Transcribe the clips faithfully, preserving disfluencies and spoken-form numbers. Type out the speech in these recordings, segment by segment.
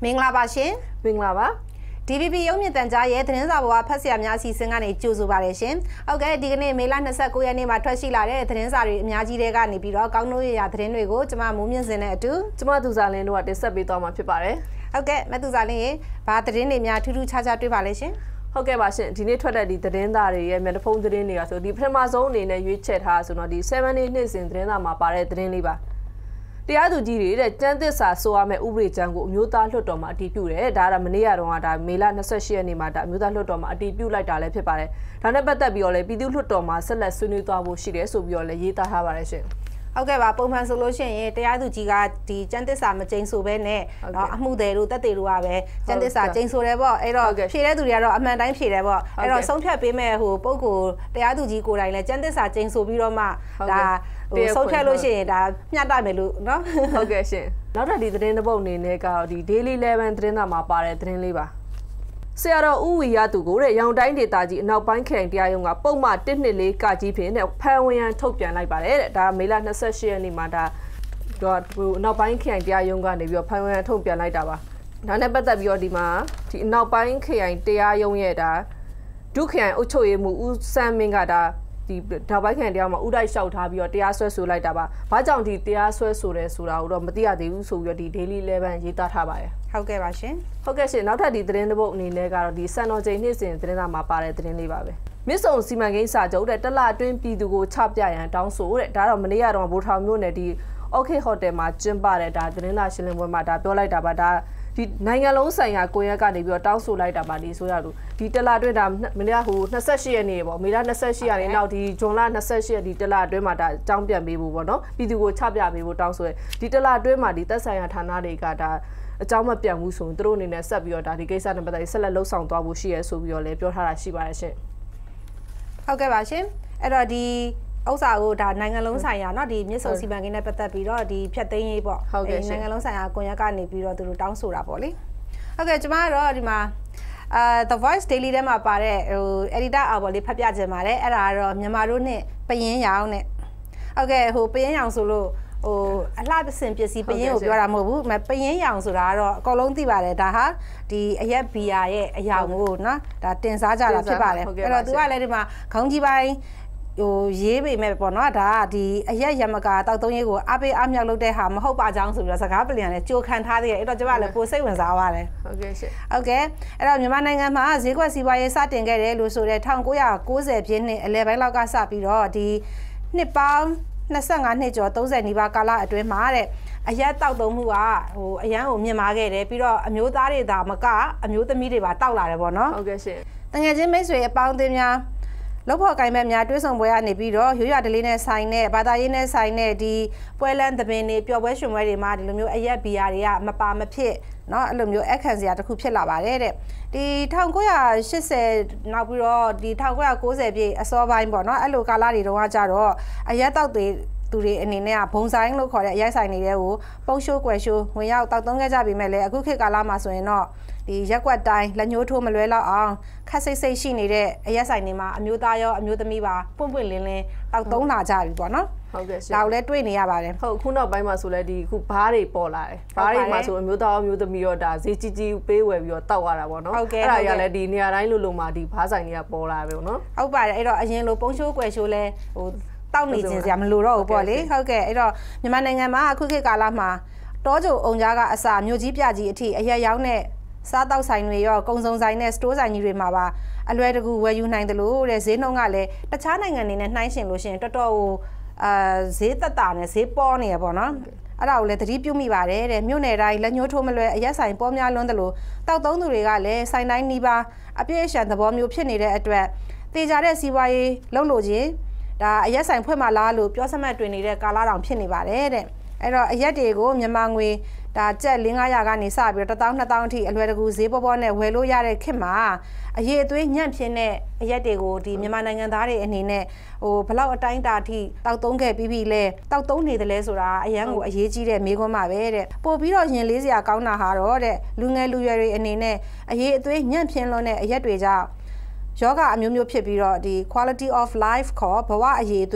မင်္ဂလာပါရှင်မင်္ဂလာပါ D V B ရုံးမြင့်တန်ကြားရဲ့သတင်းစာပေါ်ကဖတ်ဆရာများအစီအစဉ်ကနေကြိုဆိုပါရရှင်ဟုတ်ကဲ့ဒီကနေ့မေလ၂၉ရက်နေ့မှာထွက်ရှိလာတဲ့သတင်းစာတွေအများကြီးတွေကနေပြီးတော့ကောင်းတို့ရရသတင်းတွေကိုကျမမိုးမြင့်စင်နဲ့အတူကျမသူစာလင်းတို့ကတင်ဆက်ပေးသွားမှာဖြစ်ပါတယ်ဟုတ်ကဲ့မသူစာလင်းရေဘာသတင်းတွေများထူးထူးခြားခြားတွေ့ပါလဲရှင်ဟုတ်ကဲ့ပါရှင်ဒီနေ့ထွက်တဲ့ဒီသတင်းသားတွေရဲ့မျက်နှာဖုံးသတင်းတွေကဆိုဒီပထမဆုံးအနေနဲ့ရွေးချယ်ထားဆိုတော့ဒီseven dayနေ့စဉ်သတင်းစာမှာပါတဲ့သတင်းလေးပါတရားသူကြီးတွေတဲ့ကျန်းသစ္စာဆိုရမယ့်ဥပဒေကြမ်းကိုအမျိုးသားလွှတ်တော်မှာအတည်ပြုတယ်ဒါကမနေ့ကတော့ဒါမေလ၂၈ရက်နေ့မှာဒါအမျိုးသားလွှတ်တော်မှာအတည်ပြုလိုက်တာလည်းဖြစ်ပါတယ်ဒါနဲ့ပတ်သက်ပြီးတော့လည်းပြည်သူ့လွှတ်တော်မှာဆက်လက်ဆွေးနွေးသွားဖို့ရှိတယ်ဆိုပြီးတော့လည်းရေးသားထားပါတယ်ရှင်ဟုတ်ကဲ့ပါပုံမှန်ဆိုလို့ရှိရင်တရားသူကြီးကဒီကျန်းသစ္စာမကျိန်ဆိုပဲနဲ့เนาะအမှုတွေတို့တက်တွေတို့ကပဲကျန်းသစ္စာကျိန်ဆိုတယ်ပေါ့အဲ့တော့ဖြေတဲ့သူတွေကတော့အမှန်တိုင်းဖြေတယ်ပေါ့အဲ့တော့ဆုံးဖြတ်ပေးမဲ့ဟိုပုံကိုတရားသူကြီးကိုယ်တိုင်လည်းကျန်းသစ္စာကျိန်ဆိုပြီးတော့မှဒါဟိုဆုံးဖြတ်လို့ရှိရင်ဒါမျှတမယ်လို့เนาะဟုတ်ကဲ့ရှင်နောက်ထပ်ဒီသတင်းတစ်ပုဒ်အနေနဲ့ကဒီ Daily eleven သတင်းသားမှာပါတဲ့သတင်းလေးပါဆရာတော်ဦးဝီရသူကိုတဲ့ရောင်တိုင်းဒေသကြီးအနောက်ပိုင်းခရိုင်တရားရုံးကပုံမှန်တစ်နှစ်လေးကကြီးဖြင့်တဲ့ဖန်ဝင်ရန်ထုတ်ပြန်လိုက်ပါတယ်တဲ့ဒါမေလ၂၈ရက်နေ့မှာဒါတော့အနောက်ပိုင်းခရိုင်တရားရုံးကနေပြီးတော့ဖန်ဝင်ရန်ထုတ်ပြန်လိုက်တာပါဒါနဲ့ပတ်သက်ပြီးတော့ဒီမှာဒီအနောက်ပိုင်းခရိုင်တရားရုံးရဲ့ဒါဒုခရိုင်အုပ်ချုပ်ရေးမှူးဦးစန်းမင်းကဒါဒီနောက်ပိုင်းခရိုင်တရားမှာဥတိုက်လျှောက်ထားပြီးတော့တရားစွဲဆိုလိုက်တာပါဘာကြောင့်ဒီတရားစွဲဆိုတယ်ဆိုတာကိုတော့မသိရသေးဘူးဆိုပြီးတော့ဒီ Daily eleven ရေးသားထားပါတယ်ဟုတ်ကဲ့ပါရှင်ဟုတ်ကဲ့ရှင်နောက်ထပ်ဒီသတင်းတစ်ပုဒ်အနေနဲ့ကတော့ဒီစံတော်ချိန်နေ့စဉ်သတင်းစာမှာပါတဲ့သတင်းလေးပါပဲမြစ်ဆုံစီမံကိန်းစာချုပ်တဲ့တလအတွင်းပြည်သူကိုချပြရန်တောင်းဆိုတဲ့ဒါတော့မနေ့ကတော့ဗိုလ်ထောင်မြို့နယ်ဒီ Okay Hotel မှာကျင်းပတဲ့ဒါသတင်းစာရှင်းလင်းပွဲမှာဒါပြောလိုက်တာပါဒါဒီနိုင်ငံလုံးဆိုင်ရာကိုရက်ကနေပြီးတော့တောင်းဆိုလိုက်တာပါဒီဆိုရလို့ဒီတလအတွင်းဒါမနေ့ကဟို၂၈ရက်နေ့ပေါ့မေလ၂၈ရက်နေ့နောက်ဒီဇွန်လ၂၈ရက်ဒီတလအတွင်းမှာဒါအကြောင်းပြန်ပေးဖို့ပေါ့နော်ပြည်သူကိုချပြပေးဖို့တောင်းဆိုရဒီတလအတွင်းမှာဒီသက်ဆိုင်ရာဌာနတွေကဒါအကြောင်းမပြန်ဘူးဆိုရင်သူတို့အနေနဲ့ဆက်ပြီးတော့ဒါဒီကိစ္စနဲ့ပတ်သက်ပြီးဆက်လက်လှုပ်ဆောင်သွားဖို့ရှိရဲဆိုပြီးတော့လည်းပြောထားတာရှိပါတယ်ရှင်ဟုတ်ကဲ့ပါရှင်အဲ့တော့ဒီဥစ္စာကိုဒါနိုင်ငံလုံးဆိုင်ရာเนาะဒီမြစ်ဆုံစီမံကိန်းနဲ့ပတ်သက်ပြီးတော့ဒီဖြတ်သိမ်းရေးပေါ့ဒီနိုင်ငံလုံးဆိုင်ရာကွန်ရက်ကနေပြီးတော့သူတို့တောင်းဆိုတာပေါ့လေဟုတ်ကဲ့ကျွန်မကတော့ဒီမှာအာ The Voice Daily ထဲမှာပါတဲ့ဟို editor အော်ပေါ့လေဖတ်ပြခြင်းပါတယ်အဲ့ဒါကတော့မြန်မာတို့နဲ့ပယင်းရောင်နဲ့ဟုတ်ကဲ့ဟိုပယင်းရောင်ဆိုလို့ဟိုအလှပစင်ပစ္စည်းပယင်းကိုပြောတာမဟုတ်ဘူးပယင်းရောင်ဆိုတာကတော့အကုန်လုံးသိပါတယ်ဒါဟာဒီအရက်ဘီယာရဲ့အရောင်ကိုเนาะဒါတင်စားကြတာဖြစ်ပါတယ်အဲ့တော့သူကလည်းဒီမှာခေါင်းကြီးပိုင်းဟိုရေးပေမဲ့ပေါ့နော်ဒါကဒီအရက်ရမကာတောက်သုံးရေးကိုအပေးအမြောက်လုပ်တဲ့ဟာမဟုတ်ပါကြောင်းဆိုပြီးတော့စကားပြန်လည်းကြိုခံထားသေးတယ်အဲ့တော့ကျမလည်းပိုစိတ်ဝင်စားပါတယ်ဟုတ်ကဲ့ရှင်ဟုတ်ကဲ့အဲ့တော့မြန်မာနိုင်ငံမှာဈေးကွက်စီးပွားရေးစတင်ခဲ့တယ်လို့ဆိုတဲ့၁၉၉၀ပြည့်နှစ်အလယ်ပိုင်းလောက်ကစပြီးတော့ဒီနှစ်ပေါင်း၂၅နှစ်ကျော်၃၀နီးပါးကာလအတွင်းမှာတဲ့အရက်တောက်သုံးမှုကဟိုအရန်ကိုမြင့်မားခဲ့တယ်ပြီးတော့အမျိုးသားတွေဒါမကအမျိုးသမီးတွေပါတောက်လာတယ်ပေါ့နော်ဟုတ်ကဲ့ရှင်တကယ်ချင်းမိတ်ဆွေအပေါင်းအသင်းများလောက်ဖို့ကိုင်မဲ့များတွဲဆောင်ပွဲကနေပြီးတော့ရိုးရဒလေးနဲ့ဆိုင်နဲ့ဘာသာရေးနဲ့ဆိုင်နဲ့ဒီပွဲလန်းသဘင်တွေပျော်ပွဲရွှင်ပွဲတွေမှာဒီလိုမျိုးအရက်ဘီယာတွေကမပါမဖြစ်เนาะအဲ့လိုမျိုးအခန့်စရာတစ်ခုဖြစ်လာပါတယ်တဲ့ဒီ၁၉၈၀နောက်ပြီးတော့ဒီ၁၉၉၀ပြည့်အစောပိုင်းပေါ့เนาะအဲ့လိုကာလတွေတုန်းကကြတော့အရက်တောက်တွေသူတွေအနေနဲ့ကဘုံဆိုင်လို့ခေါ်တဲ့အရိုက်ဆိုင်တွေကိုပုံရှိုးကွယ်ရှိုးဝင်ရောက်တောက်သုံးခဲ့ကြပြီမဲ့လေအခုခေတ်ကာလမှာဆိုရင်တော့ဒီရက်ကွက်တိုင်းလက်ညှိုးထိုးမလွဲလောက်အောင်ခက်စိတ်စိတ်ရှိနေတဲ့အရက်ဆိုင်တွေမှာအမျိုးသားရောအမျိုးသမီးပါပွင့်ပွင့်လင်းလင်းတောက်သုံးလာကြပြီပေါ့နော်ဟုတ်ကဲ့ရှင်ဒါကိုလည်းတွေ့နေရပါတယ်ဟုတ်ခုနောက်ပိုင်းမှာဆိုလဲဒီခုဘားတွေပေါ်လာတယ်ဘားတွေမှာဆိုအမျိုးသားအမျိုးသမီးရောဒါဈေးကြီးကြီးပေးဝယ်ပြီးတော့တောက်ရတာပေါ့နော်အဲ့ဒါကြီးလည်းဒီနေရာတိုင်းလိုလိုမှာဒီဘားဆိုင်တွေကပေါ်လာပြီပေါ့နော်ဟုတ်ပါတယ်အဲ့တော့အရင်လိုပုံရှိုးကွယ်ရှိုးလဲဟိုတောက်နေခြင်းစရာမလိုတော့ဘူးပေါ့လေဟုတ်ကဲ့အဲ့တော့မြန်မာနိုင်ငံမှာအခုခေတ်ကာလမှာတောကြုံအုံကြားကအစာမြို့ကြီးပြကြီးအထိအရက်ရောင်းတဲ့စားတောက်ဆိုင်တွေရောကုံစုံဆိုင်နဲ့စတိုးဆိုင်ကြီးတွေမှာပါအလွယ်တကူဝယ်ယူနိုင်တယ်လို့တဲ့ဈေးနှုန်းကလည်းတခြားနိုင်ငံတွေနဲ့နှိုင်းယှဉ်လို့ရှိရင်တော်တော်ဟိုအာဈေးသက်တာနဲ့ဈေးပေါ်နေရပေါ့နော်အဲ့ဒါကိုလည်းသတိပြုမိပါတယ်တဲ့မြို့နယ်တိုင်းလက်ညှိုးထိုးမလွယ်အရက်ဆိုင်ပေါ်များလွန်းတယ်လို့တောက်သုံးသူတွေကလည်းဆိုင်တိုင်းနီးပါးအပြည့်အစုံသဘောမျိုးဖြစ်နေတဲ့အတွက်တေချာတဲ့စီးပွားရေးလုံးလို့ချင်းဒါအရက်ဆိုင်ဖွင့်မှလားလို့ပြောစမှတ်တွင်နေတဲ့ကာလတောင်ဖြစ်နေပါတယ်တဲ့အဲ့တော့အရက်တွေကိုမြန်မာငွေဒါကျပ်၄၅ရာကနေစပြီးတော့တစ်သောင်းနှစ်သောင်းအထိအလွယ်တကူဈေးပေါ်ပေါ်နဲ့ဝယ်လို့ရတဲ့ခေတ်မှာအရေးအသွေးညံ့ဖြစ်တဲ့အရက်တွေကိုဒီမြန်မာနိုင်ငံသားတွေအနေနဲ့ဟိုဘလောက်အတိုင်းအတာအထိတောက်သုံးခဲ့ပြီးပြီလဲတောက်သုံးနေတယ်လဲဆိုတာအရန်ကိုအရေးကြီးတဲ့မိကွန်းပါပဲတဲ့ပို့ပြီးတော့ရင်လေးစရာကောင်းတာဟာတော့တဲ့လူငယ်လူရွယ်တွေအနေနဲ့အရေးအသွေးညံ့ဖြစ်လွန်းတဲ့အရက်တွေကြောင့်ယောဂအမျိုးမျိုးဖြစ်ပြီးတော့ဒီ quality of life ခေါ်ဘဝအရေးအသွေး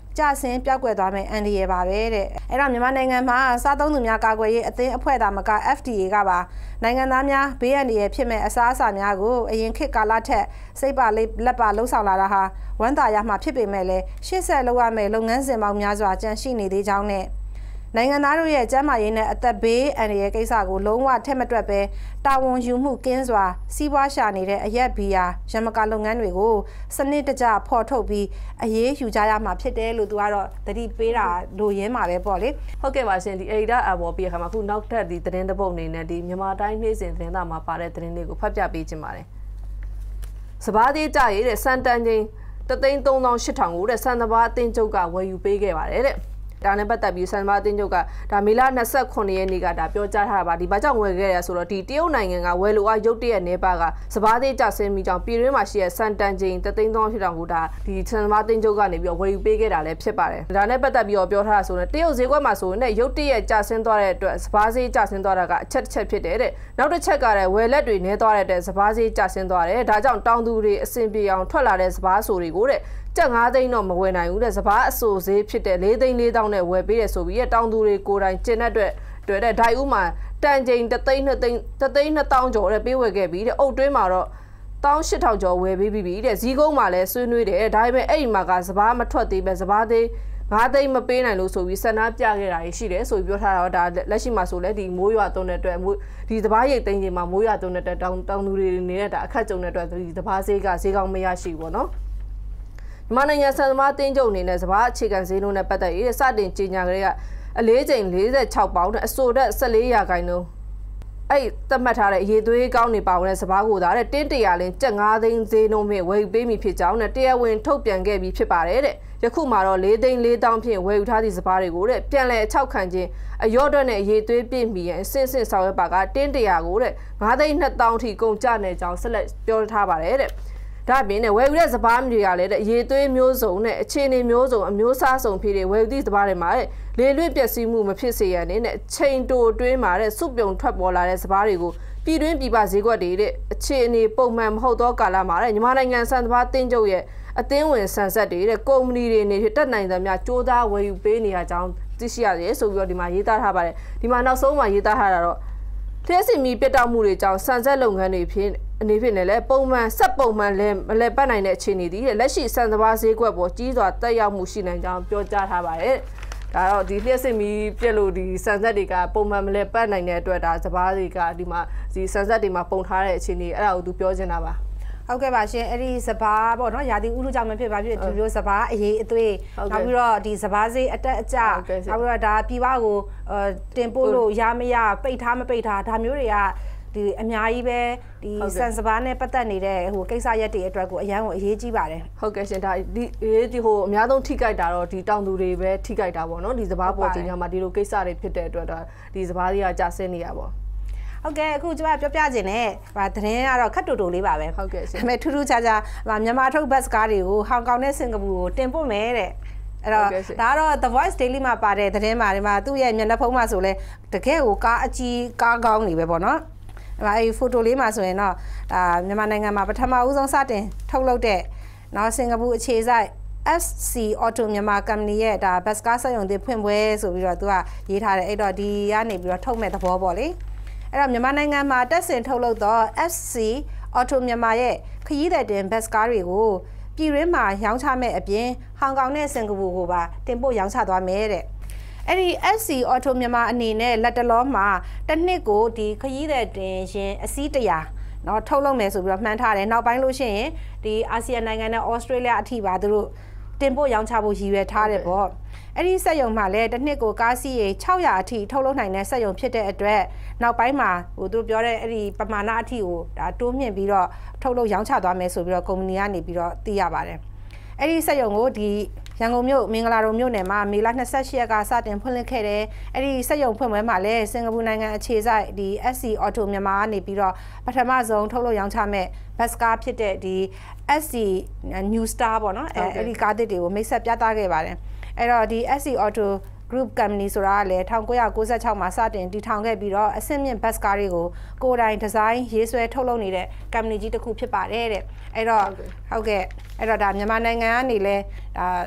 ကြာဆင်းပြောက်ကွယ်သွားမယ်အန်ဒီရပါပဲတဲ့အဲ့တော့မြန်မာနိုင်ငံမှာစားသုံးသူများကာကွယ်ရေးအသင်းအဖွဲ့သားမက F D A ကပါနိုင်ငံသားများဘေးအန္တရာယ်ဖြစ်မဲ့အစားအစာများကိုအရင်ခေတ်ကာလထက်စိတ်ပါလက်ပါလှုပ်ဆောင်လာတာဟာဝန်တာရမှာဖြစ်ပေမဲ့လည်းရှေ့ဆက်လုပ်ရမယ့်လုပ်ငန်းစဉ်ပေါင်းများစွာကြန့်ရှိနေသေးကြောင်းနဲ့နိုင်ငံသားတို့ရဲ့ကျန်းမာရေးနဲ့အသက်ဘေးအန္တရာယ်ကိစ္စကိုလုံးဝထက်မတွက်ပဲတာဝန်ယူမှုကင်းစွာစီးပွားရှာနေတဲ့အရက်ဘီယာရမကာလုပ်ငန်းတွေကိုစနစ်တကျဖော်ထုတ်ပြီးအရေးယူကြရမှာဖြစ်တယ်လို့သူကတော့သတိပေးတာလိုရင်းမှာပဲပေါ့လေဟုတ်ကဲ့ပါရှင်ဒီအေဒါအဘော်ပြီးခါမှာခုနောက်ထပ်ဒီသတင်းတစ်ပုဒ်အနေနဲ့ဒီမြန်မာတိုင်းနေ့စဉ်သတင်းသားမှာပါတဲ့သတင်းလေးကိုဖတ်ပြပေးခြင်းပါတယ်စပားသေးကြရတဲ့စန်တန်ချင်းတသိန်းသုံးသောင်းရှစ်ထောင်ကိုတဲ့စံတဘာအတင်းချုပ်ကဝယ်ယူပေးခဲ့ပါတယ်တဲ့ဒါနဲ့ပတ်သက်ပြီးစံတဘာအတင်းချုပ်ကဒါမေလ၂၉ရက်နေ့ကဒါပြောကြားထားတာပါဒီဘာကြောင့်ဝယ်ခဲ့ရဆိုတော့ဒီတရုတ်နိုင်ငံကဝယ်လိုအားရုတ်တရက်နေပါကစပားသေးကြဆင်းပြီးကြောင့်ပြည်တွင်းမှာရှိတဲ့စန်တန်ချင်းတသိန်းသုံးသောင်းရှစ်ထောင်ကိုဒါဒီစံတဘာအတင်းချုပ်ကနေပြီးတော့ဝယ်ယူပေးခဲ့တာလည်းဖြစ်ပါတယ်ဒါနဲ့ပတ်သက်ပြီးတော့ပြောထားတာဆိုတော့တရုတ်ဈေးကွက်မှာဆိုရင်ရုတ်တရက်ကြဆင်းသွားတဲ့အတွက်စပားဈေးကြဆင်းသွားတာကအချက်တစ်ချက်ဖြစ်တယ်တဲ့နောက်တစ်ချက်ကလည်းဝယ်လက်တွေနေသွားတဲ့အတွက်စပားဈေးကြဆင်းသွားတယ်ဒါကြောင့်တောင်သူတွေအဆင်ပြေအောင်ထွက်လာတဲ့စပားဆိုတွေကိုတဲ့ကျပ်ငါးသိန်းတော့မဝယ်နိုင်ဘူးတဲ့စပားအဆိုဈေးဖြစ်တဲ့လေးသိန်းလေးသောင်းနဲ့ဝယ်ပေးတယ်ဆိုပြီးတောင်သူတွေကိုယ်တိုင်ကျင်တဲ့အတွက်တွေ့တဲ့ဒိုင်ဦးမှာတန်ချိန်တစ်သိန်းနှစ်သိန်းတစ်သိန်းနှစ်သောင်းကျော်တဲ့ပေးဝယ်ခဲ့ပြီးတဲ့အုတ်တွင်းမှာတော့တောင်းရှစ်ထောင်ကျော်ဝယ်ပေးပြီးပြီတဲ့ဇီးကုန်းမှာလည်းဆွေးနွေးတယ်ဒါပေမဲ့အဲ့ဒီမှာကစပားမထွက်သေးပဲစပားသေးငါးသိန်းမပေးနိုင်လို့ဆိုပြီးဆန္ဒပြခဲ့တာရှိတယ်ဆိုပြီးပြောထားတာဒါလက်ရှိမှာဆိုလဲဒီမိုးရွာသွန်းတဲ့အတွက်ဒီစပားရိတ်သိန်းကြီးမှာမိုးရွာသွန်းတဲ့တောင်တောင်သူတွေနေတဲ့ဒါအခက်ကြုံတဲ့အတွက်ဒီစပားဈေးကဈေးကောင်းမရရှိဘူးပေါ့နော်မြန်မာနိုင်ငံစံသမားတင်းကျုပ်အနေနဲ့စပားအခြေခံဈေးနှုန်းနဲ့ပတ်သက်ပြီးစတင်ကြေညာကြတဲ့အလေးချိန်၄၆ပေါင်နဲ့အဆိုတက်၁၄ရာခိုင်နှုန်းအဲ့သတ်မှတ်ထားတဲ့အရေးသွေးကောင်းနေပါဝင်တဲ့စပားကိုသာတဲ့တင်းတရာလင်းကျပ်ငါးသိန်းဈေးနှုန်းဖြင့်ဝယ်ယူပေးမိဖြစ်ကြောင်းနဲ့တရားဝင်ထုတ်ပြန်ခဲ့ပြီးဖြစ်ပါတယ်တဲ့ယခုမှာတော့၄သိန်း၄သောင်းဖြင့်ဝယ်ယူထားသည့်စပားတွေကိုတဲ့ပြန်လည်အချောက်ခံခြင်းအရော့အတွက်နဲ့အရေးသွေးပြည့်မီရန်အစစ်စစ်ဆောင်ရွက်ပါကတင်းတရာကိုတဲ့ငါးသိန်းနှစ်သောင်းထိကုန်ကျနေကြောင်းဆက်လက်ပြောထားပါတယ်တဲ့ဒါ့အပြင်နဲ့ဝယ်ယူတဲ့စပားမျိုးရလည်းအရေးသွေးမျိုးစုံနဲ့အခြေအနေမျိုးစုံအမျိုးအစားစုံဖြစ်တဲ့ဝယ်ယူသည့်စပားတွေမှာလေလွင့်ပျက်စီးမှုမဖြစ်စေရန်နဲ့ချိန်တိုအတွင်းမှာတဲ့စုပြုံထွက်ပေါ်လာတဲ့စပားတွေကိုပြည်တွင်းပြည်ပဈေးကွက်တွေတဲ့အခြေအနေပုံမှန်မဟုတ်သောကာလမှာတဲ့မြန်မာနိုင်ငံစံစပားတင်းကျုပ်ရဲ့အသင်းဝင်ဆန်ဆက်တွေတဲ့ကုမ္ပဏီတွေနေတက်နိုင်သမျှကြိုးစားဝယ်ယူပေးနေရကြောင်းသိရှိရတယ်ဆိုပြီးတော့ဒီမှာရေးသားထားပါတယ်ဒီမှာနောက်ဆုံးမှာရေးသားထားတာတော့လျှက်စီမီပြတ်တောက်မှုတွေကြောင့်ဆန်ဆက်လုပ်ငန်းတွေဖြစ်အနေဖြင့်လည်းပုံမှန်ဆက်ပုံမှန်လည်းမလဲပတ်နိုင်တဲ့အခြေအနေဒီလက်ရှိစံစပားဈေးကွက်ပေါ်ကြီးစွာတက်ရောက်မှုရှိနိုင်ကြောင်းပြောကြားထားပါတယ်ဒါတော့ဒီလျှက်စစ်မီပြက်လို့ဒီစံဆက်တွေကပုံမှန်မလဲပတ်နိုင်တဲ့အတွက်ဒါစပားတွေကဒီမှာဒီစံဆက်တွေမှာပုံထားတဲ့အခြေအနေအဲ့ဒါကိုသူပြောချင်တာပါဟုတ်ကဲ့ပါရှင်အဲ့ဒီစပားပေါ့နော်ရာသီဥတုကြောင့်မဖြစ်ပါဖြစ်ဒီလိုစပားအရေးအသွေးနောက်ပြီးတော့ဒီစပားဈေးအတက်အကျနောက်ပြီးတော့ဒါပြည်ပကိုတင်ပို့လို့ရမရပိတ်ထားမပိတ်ထားဒါမျိုးတွေကဒီအများကြီးပဲဒီစံစပားနဲ့ပတ်သက်နေတဲ့ဟိုကိစ္စရက်တွေအတွက်ကိုအရန်ကိုအရေးကြီးပါတယ်ဟုတ်ကဲ့ရှင်ဒါဒီဒီဟိုအများဆုံးထိခိုက်တာတော့ဒီတောင်သူတွေပဲထိခိုက်တာပေါ့နော်ဒီစပားပေါ်ကြီးညမှာဒီလိုကိစ္စတွေဖြစ်တဲ့အတွက်တော့ဒီစပားတွေကကြာဆင်းနေရပါဟုတ်ကဲ့အခုကျွန်မပြောပြခြင်းနဲ့ဗာသတင်းကတော့ခက်တူတူလေးပါပဲဟုတ်ကဲ့ရှင်ဒါပေမဲ့ထူးထူးခြားခြားဗာမြန်မာထုတ်ဘတ်စ်ကားတွေကိုဟောင်ကောင်နဲ့စင်ကာပူကိုတင်ပို့မယ်တဲ့အဲ့တော့ဒါကတော့ The Voice Daily မှာပါတဲ့သတင်းမှာဒီမှာသူ့ရဲ့မျက်နှာဖုံးမှာဆိုလဲတကယ်ကိုကားအကြီးကားကောင်းနေပဲပေါ့နော်အဲ့မှာအဲ့ဖိုတိုလေးမှာဆိုရင်တော့ဒါမြန်မာနိုင်ငံမှာပထမဦးဆုံးစတင်ထုတ်လုပ်တဲ့နော်စင်ကာပူအခြေစိုက် F C Auto မြန်မာ company ရဲ့ဒါဘတ်စ်ကားစက်ရုံတွေဖွင့်ပွဲဆိုပြီးတော့သူကရေးထားတယ်အဲ့တော့ဒီကနေပြီးတော့ထုတ်မဲ့သဘောပေါ့လေအဲ့တော့မြန်မာနိုင်ငံမှာတက်ဆင်ထုတ်လုပ်သော F C Auto မြန်မာရဲ့ခရီးသည်တင်ဘတ်စ်ကားတွေကိုပြည်ရင်းမှာရောင်းချမဲ့အပြင်ဟောင်ကောင်နဲ့စင်ကာပူကိုပါတင်ပို့ရောင်းချသွားမယ်တဲ့အဲ့ဒီ F C Auto မြန်မာအနေနဲ့လက်တလောမှာတစ်နှစ်ကိုဒီခရီးသည်တင်ရင်အစီးတရာเนาะထုတ်လုပ်မယ်ဆိုပြီးတော့မှန်းထားတယ်နောက်ပိုင်းလို့ရှိရင်ဒီအာဆီယံနိုင်ငံနဲ့ဩစတြေးလျအထိပါသူတို့တင်ပို့ရောင်းချဖို့ရည်ရွယ်ထားတယ်ပေါ့အဲ့ဒီစက်ရုံမှာလည်းတစ်နှစ်ကိုကားစီးရေ၆၀၀အထိထုတ်လုပ်နိုင်တဲ့စက်ရုံဖြစ်တဲ့အတွက်နောက်ပိုင်းမှာဟိုသူတို့ပြောတဲ့အဲ့ဒီပမာဏအထိကိုဒါတိုးမြင့်ပြီးတော့ထုတ်လုပ်ရောင်းချသွားမယ်ဆိုပြီးတော့ကုမ္ပဏီကနေပြီးတော့သိရပါတယ်အဲ့ဒီစက်ရုံကိုဒီရန်ကုန်မြို့မင်္ဂလာတုံမြို့နယ်မှာမေလ၂၈ရက်ကစတင်ဖွင့်လှစ်ခဲ့တယ်အဲ့ဒီစက်ရုံဖွင့်ပွဲမှာလည်းစင်ကာပူနိုင်ငံအခြေစိုက်ဒီ F C Auto မြန်မာကနေပြီးတော့ပထမဆုံးထုတ်လုပ်ရောင်းချမဲ့ဘတ်စကားဖြစ်တဲ့ဒီ F C New Star ပေါ့နော်အဲအဲ့ဒီကားသစ်တွေကိုမိတ်ဆက်ပြသခဲ့ပါတယ်အဲ့တော့ဒီ F C Auto Group Company ဆိုတာကလည်း၁၉၉၆မှာစတင်တည်ထောင်ခဲ့ပြီးတော့အဆင့်မြင့်ဘတ်စကားတွေကိုကိုယ်တိုင်ဒီဇိုင်းရေးဆွဲထုတ်လုပ်နေတဲ့ company ကြီးတစ်ခုဖြစ်ပါတယ်တဲ့အဲ့တော့ဟုတ်ကဲ့အဲ့တော့ဒါမြန်မာနိုင်ငံကနေလဲဒါ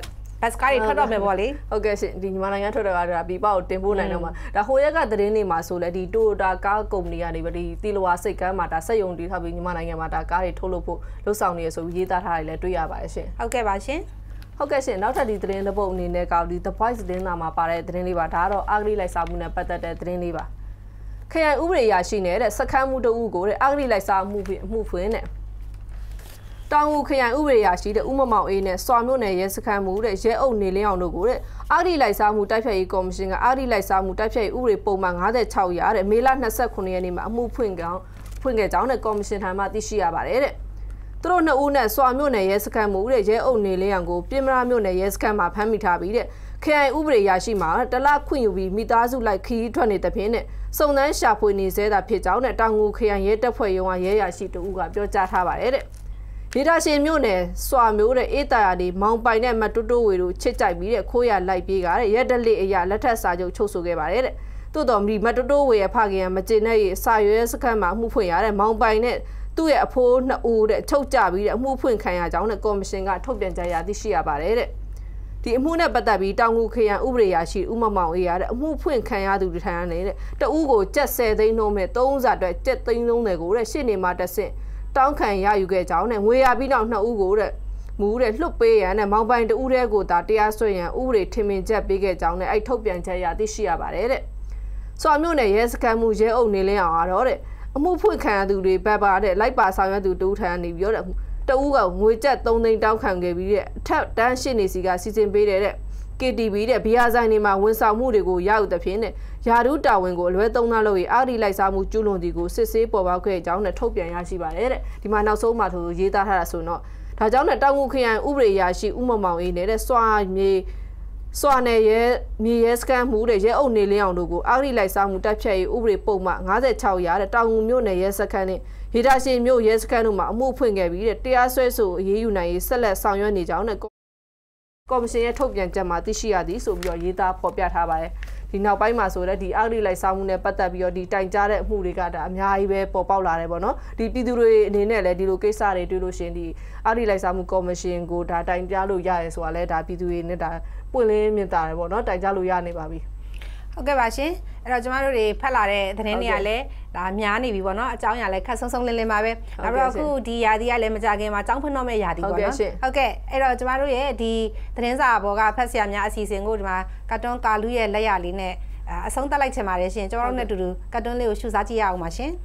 ဘတ်ကားတွေထွက်တော့မယ်ပေါ့လေဟုတ်ကဲ့ရှင်ဒီမြန်မာနိုင်ငံထွက်တော့တာပြပကိုတင်ပို့နိုင်တော့မှာဒါဟိုရက်ကသတင်းတွေမှာဆိုလဲဒီ Toyota ကားကုမ္ပဏီကနေပဲဒီတီလိုဝါစိတ်ကမ်းမှာဒါစက်ရုံတီးထောက်ပြီးမြန်မာနိုင်ငံမှာဒါကားတွေထုတ်လုပ်ဖို့လှုပ်ဆောင်နေရဆိုပြီးရေးသားထားတယ်လည်းတွေ့ရပါတယ်ရှင်ဟုတ်ကဲ့ပါရှင်ဟုတ်ကဲ့ရှင်နောက်ထပ်ဒီသတင်းတစ်ပုဒ်အနေနဲ့ကောက်ဒီ The Voice သတင်းသားမှာပါတဲ့သတင်းလေးပါဒါကတော့အာဂရိလိုက်စားမှုနဲ့ပတ်သက်တဲ့သတင်းလေးပါခရိုင်ဥပဒေရရှိနေတဲ့စခန်းမှုတအုပ်ကိုတဲ့အာဂရိလိုက်စားမှုအမှုဖွင့်တဲ့တောင်ဦးခရိုင်ဥပဒေရရှိတဲ့ဥမမောင်အေးနဲ့စွာမြို့နယ်ရဲစခန်းမှုတဲ့ရဲအုပ်နေလင်းအောင်တို့ကိုတဲ့အာဂရိလိုက်စားမှုတိုက်ဖျက်ရေးကော်မရှင်ကအာဂရိလိုက်စားမှုတိုက်ဖျက်ရေးဥပဒေပုံမှန်56ရာတဲ့မေလ29ရက်နေ့မှာအမှုဖွင့်ကြောင်းဖွင့်ခဲ့ကြောင်းနဲ့ကော်မရှင်ထံမှသိရှိရပါတယ်တဲ့သူတို့နှစ်ဦးနဲ့စွာမြို့နယ်ရဲစခန်းမှုတဲ့ရဲအုပ်နေလင်းအောင်ကိုပြင်မရာမြို့နယ်ရဲစခန်းမှာဖမ်းမိထားပြီးတဲ့ခရိုင်ဥပဒေရရှိမှာတလခွင့်ယူပြီးမိသားစုလိုက်ခီးထွက်နေတဲ့ဖြင့်နဲ့စုံစမ်းရှာဖွေနေသေးတာဖြစ်ကြောင်းနဲ့တောင်ငူခရိုင်ရဲတပ်ဖွဲ့ရုံးကရဲရရှိတူကပြောကြားထားပါတယ်တဲ့ဒေတာရှင်မြို့နယ်စွာမျိုးတဲ့အေးတာယာဒီမောင်ပိုင်နဲ့မတိုးတိုးဝေတို့ချစ်ကြိုက်ပြီးတဲ့ခိုးရလိုက်ပြေးကတဲ့ရက်တလေးအရာလက်ထက်စာချုပ်ချုပ်ဆိုခဲ့ပါတယ်တဲ့သို့တော်မီမတိုးတိုးဝေရဲ့ဖခင်ကမကျေနပ်ရေးစာရွက်စခန်းမှာအမှုဖွင့်ရတဲ့မောင်ပိုင်နဲ့သူ့ရဲ့အဖိုးနှစ်ဦးတဲ့ချုပ်ကြပြီးတဲ့အမှုဖွင့်ခံရကြောင်းနဲ့ကော်မရှင်ကထုတ်ပြန်ကြရသိရှိရပါတယ်တဲ့ဒီအမှုနဲ့ပတ်သက်ပြီးတောင်ငူခရိုင်ဥပဒေရရှိဥမမောင်အေးရတဲ့အမှုဖွင့်ခံရသူတွေထံကနေတဲ့တဦးကိုကြက်ဆယ်သိန်းနှုန်းမဲ့သုံးစာအတွက်ကြက်သိန်းလုံးတွေကိုတဲ့ရှစ်နေမှာတက်ဆင့်တောင်းခံရယူခဲ့ကြောင်းနဲ့ငွေရပြီးနောက်နှစ်ဦးကိုတဲ့မူတဲ့လှုပ်ပေးရန်နဲ့မောင်ပိုင်တဦးတည်းကိုသာတရားစွဲရန်ဥပဒေထင်မြင်ချက်ပေးခဲ့ကြောင်းနဲ့အဲ့ထုတ်ပြန်ချက်ရသိရှိရပါတယ်တဲ့စွာမြို့နယ်ရဲစခန်းမှုရဲအုပ်နေလင်းအောင်တော့တဲ့အမှုဖွင့်ခံရသူတွေဘက်ပါတဲ့လိုက်ပါဆောင်ရွက်သူတူထံနေပြီးတော့တဦးကငွေကျပ်သုံးသိန်းတောင်းခံခဲ့ပြီးတဲ့အထက်တန်းရှင်းနေစီကစီစဉ်ပေးတဲ့ K T V တဲ့ဘီယာဆိုင်တွေမှာဝန်ဆောင်မှုတွေကိုရယူတဲ့ဖြင့်နဲ့ယာဒူးတာဝန်ကိုလွဲသုံးသားလို့ရအာရီလိုက်စားမှုကျူးလွန်သူကိုစစ်ဆေးပေါ်ပေါက်ခဲ့ကြောင်းနဲ့ထုတ်ပြန်ရရှိပါတယ်တဲ့ဒီမှာနောက်ဆုံးမှာသူရေးသားထားတာဆိုတော့ဒါကြောင့်နဲ့တောင်ငူခရိုင်ဥပဒေရရှိဥမမောင်အေးနဲ့စွာမြေစွာနယ်ရဲမြေရဲစကန်မှုတဲ့ရဲအုပ်နေလင်းအောင်တို့ကိုအာရီလိုက်စားမှုတပ်ဖြတ်ရေးဥပဒေပုံမှန်56ရာတဲ့တောင်ငူမြို့နယ်ရဲစခန်းနဲ့ဒေတာရှင်မြို့ရဲစခန်းတို့မှာအမှုဖွင့်ခဲ့ပြီးတဲ့တရားစွဲဆိုအရေးယူနိုင်ရေးဆက်လက်ဆောင်ရွက်နေကြောင်းနဲ့ကော်မရှင်ရဲ့ထုတ်ပြန်ချက်မှာသိရှိရသည်ဆိုပြီးတော့ရေးသားဖော်ပြထားပါတယ်ဒီနောက်ပိုင်းမှာဆိုတော့ဒီအာဂရိလိုက်စားမှုနဲ့ပတ်သက်ပြီးတော့ဒီတိုင်ကြားတဲ့အမှုတွေကဒါအများကြီးပဲပေါ်ပေါက်လာတယ်ပေါ့နော်ဒီပြည်သူတွေအနေနဲ့လည်းဒီလိုကိစ္စတွေတွေ့လို့ရှင်ဒီအာဂရိလိုက်စားမှုကော်မရှင်ကိုဒါတိုင်ကြားလို့ရရဲဆိုတာလဲဒါပြည်သူတွေနဲ့ဒါပွင့်လင်းမြင်သာတယ်ပေါ့နော်တိုင်ကြားလို့ရနေပါပြီဟုတ်ကဲ့ပါရှင်အဲ့တော့ကျမတို့တွေဖတ်လာတဲ့သတင်းတွေကလည်းဒါများနေပြီပေါ့နော်အကြောင်းအရာလည်းခက်ဆုံးဆုံးလင်းလင်းပါပဲနောက်တော့အခုဒီယာဒီကလည်းမကြခင်မှာចောင်းဖွင့်တော့မဲ့ယာဒီပေါ့နော်ဟုတ်ကဲ့အဲ့တော့ကျမတို့ရဲ့ဒီသတင်းစာဘောကဖတ်ဆရာများအစီအစဉ်ကိုဒီမှာကတ်တွန်းကာလူရဲ့လက်ရလေးနဲ့အဆုံးသတ်လိုက်ချင်ပါတယ်ရှင်ကျမတို့နဲ့အတူတူကတ်တွန်းလေးကိုရှုစားကြည့်ရအောင်ပါရှင်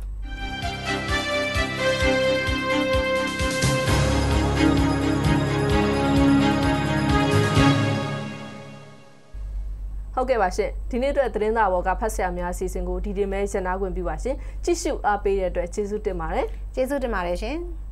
ဟုတ်ကဲ့ပါရှင်ဒီနေ့အတွက်သတင်းစာဘောကဖတ်ဆရာများအစီအစဉ်ကိုဒီဒီမဲရန်နာခွင့်ပြုပါရှင်ကြည့်ရှုအားပေးတဲ့အတွက်ကျေးဇူးတင်ပါတယ်ကျေးဇူးတင်ပါတယ်ရှင်